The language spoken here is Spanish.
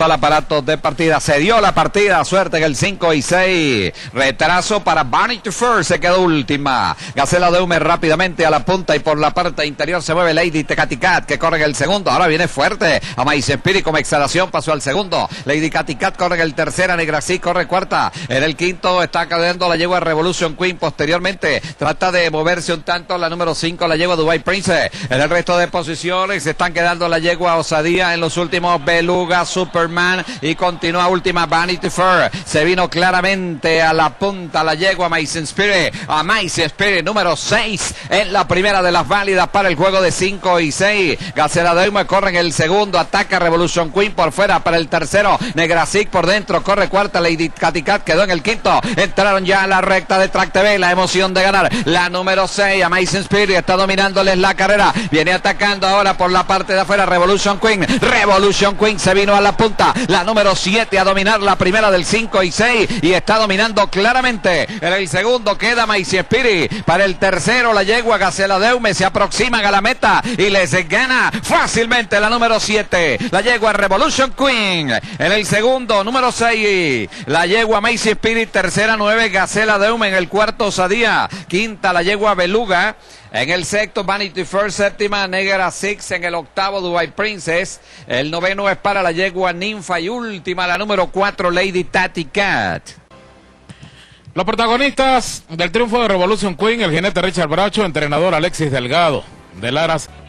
al aparato de partida. Se dio la partida, suerte en el 5 y 6. Retraso para Vanity Fair, se quedó última. Gacela Deume rápidamente a la punta y por la parte interior se mueve Lady Caticat, que corre en el segundo. Ahora viene fuerte. Amazing Spirit como exhalación pasó al segundo. Lady Caticat corre en el tercero. Negrasí corre cuarta. En el quinto está cayendo la yegua Revolution Queen. Posteriormente trata de moverse un tanto la número 5, la yegua Dubai Prince. En el resto de posiciones se están quedando la yegua Osadía, en los últimos Beluga, Superman y continúa última Vanity Fair. Se vino claramente a la punta la yegua Amazing Spirit. Amazing Spirit número 6 en la primera de las válidas para el juego de 5 y 6. Gacela Deume corre en el segundo, ataca Revolution Queen por fuera para el tercero. Negrasic por dentro, corre cuarta. Lady Caticat quedó en el quinto. Entraron ya a la recta de Track TV, la emoción de ganar. La número 6, Amazing Spirit, está dominándoles la carrera. Viene atacando ahora por la parte de afuera Revolution Queen. Revolution Queen se vino a la punta. La número 7 a dominar la primera del 5 y 6 y está dominando claramente. En el segundo queda Amazing Spirit. Para el tercero la yegua Gacela Deume se aproximan a la meta y les gana fácilmente la número 7. La yegua Revolution Queen. En el segundo, número 6, la yegua Amazing Spirit. Tercera 9, Gacela Deume. En el cuarto, Osadía. Quinta, la yegua Beluga. En el sexto, Vanity Fair. Séptima, Negra Six. En el octavo, Dubai Princess. El noveno es para la yegua Ninfa. Y última, la número 4, Lady Caticat. Los protagonistas del triunfo de Revolution Queen, el jinete Richard Bracho, entrenador Alexis Delgado, de Laras